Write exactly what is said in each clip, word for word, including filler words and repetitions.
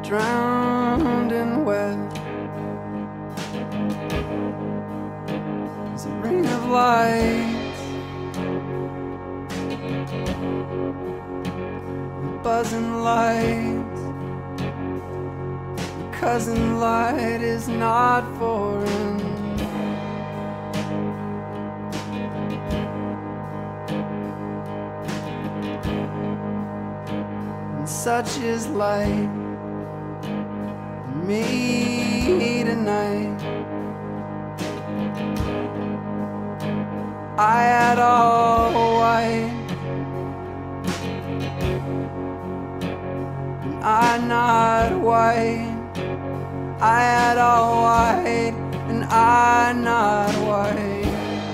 drowned in wet. There's a ring of lights, the buzzing lights. The cousin light is not foreign. And such is light in me tonight. I had all white, and I not white. I had all white, and I not white.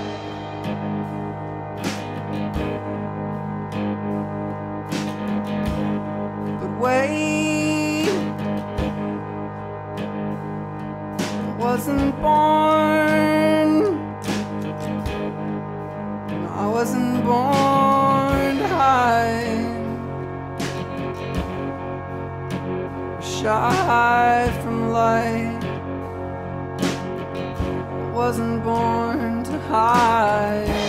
But wait, I wasn't born. I wasn't born to hide, shy from light. I wasn't born to hide.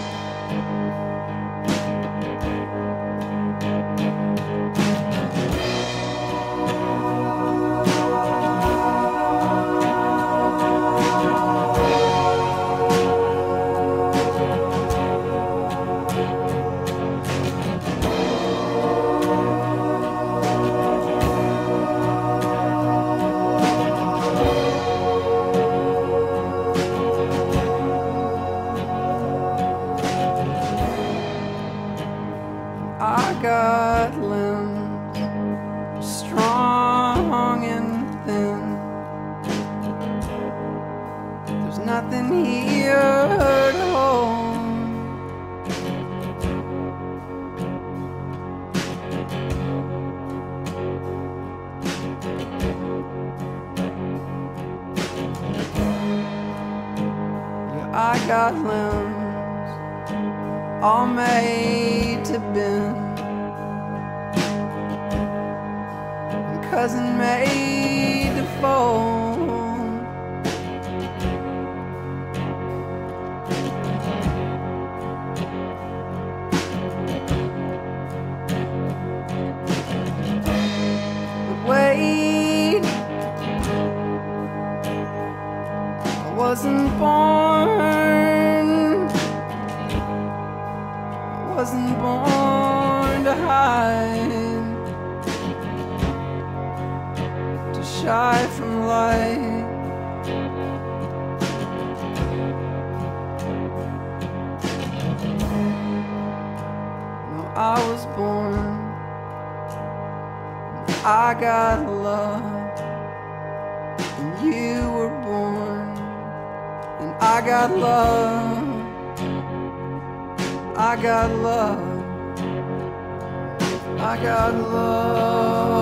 I got limbs strong and thin. There's nothing here to hold. Yeah, I got limbs all made to bend, and cousin made to fold. But wait, I wasn't born. I wasn't born to hide, to shy from light. No, I was born, and I got love, and you were born, and I got love. I got love, I got love.